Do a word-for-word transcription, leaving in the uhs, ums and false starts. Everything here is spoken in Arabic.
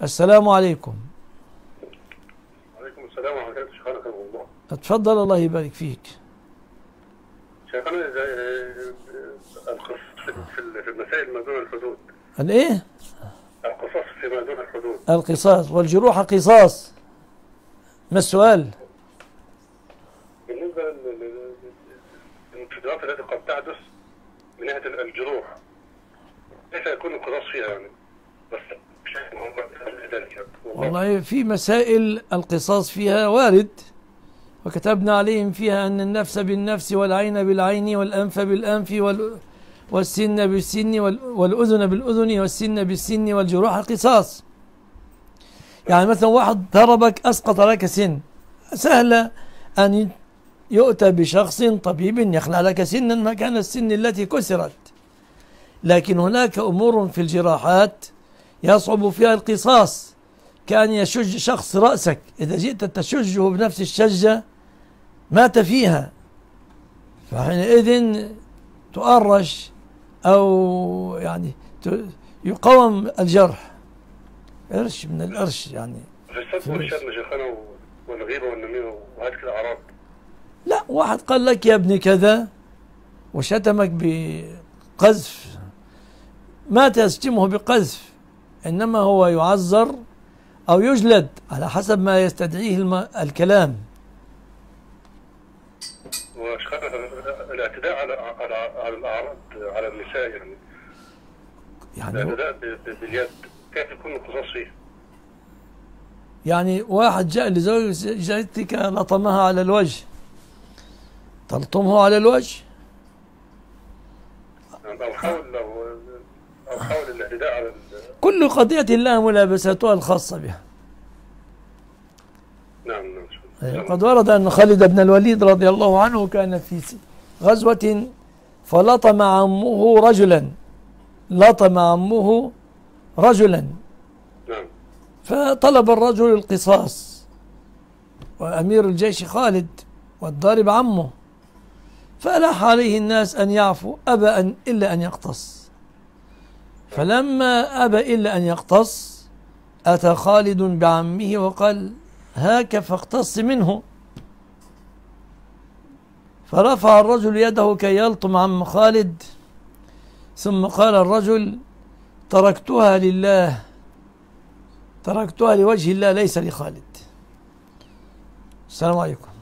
السلام عليكم. وعليكم السلام ورحمة الله. شيخنا كرم الله. اتفضل الله يبارك فيك. شيخنا القصص في المسائل ما دون الحدود. الايه؟ القصص فيما دون الحدود. القصاص والجروح قصاص. ما السؤال؟ بالنسبة للانفجارات التي قد تحدث من ناحية الجروح، كيف يكون القصاص فيها يعني؟ بس بشكل مهم ذلك. والله في مسائل القصاص فيها وارد، وكتبنا عليهم فيها أن النفس بالنفس والعين بالعين والأنف بالأنف وال والسن بالسن والأذن بالأذن والسن بالسن والجروح قصاص. يعني مثلا واحد ضربك أسقط لك سن، سهل أن يؤتى بشخص طبيب يخلع لك سنا مكان السن التي كسرت، لكن هناك أمور في الجراحات يصعب فيها القصاص، كأن يشج شخص رأسك، إذا جئت تشجه بنفس الشجة مات فيها، فحينئذ تؤرش أو يعني يقاوم الجرح، قرش من القرش يعني. في السب والشتم شيخنا والغيبة والنميمة وهذه الأعراض. لا، واحد قال لك يا ابني كذا وشتمك بقذف، ما تشتمه بقذف، إنما هو يعذر أو يجلد على حسب ما يستدعيه الم... الكلام. وشيخنا الاعتداء على على على الأعراض على النساء يعني يعني الاعتداء باليد، كيف يكون القصاص فيه؟ يعني واحد جاء لزوجتك لطمها على الوجه، تلطمه على الوجه؟ أو حاول أو أو حاول الاعتداء على كل قضية لها ملابساتها الخاصة بها. نعم نعم. قد ورد أن خالد بن الوليد رضي الله عنه كان في غزوة فلطم عمه رجلا، لطم عمه رجلا، نعم. فطلب الرجل القصاص، وأمير الجيش خالد والضارب عمه، فألح عليه الناس أن يعفوا، أبى أن إلا أن يقتص، فلما أبى إلا أن يقتص أتى خالد بعمه وقال هاك فاقتص منه، فرفع الرجل يده كي يلطم عم خالد، ثم قال الرجل تركتها لله، تركتها لوجه الله ليس لخالد. السلام عليكم.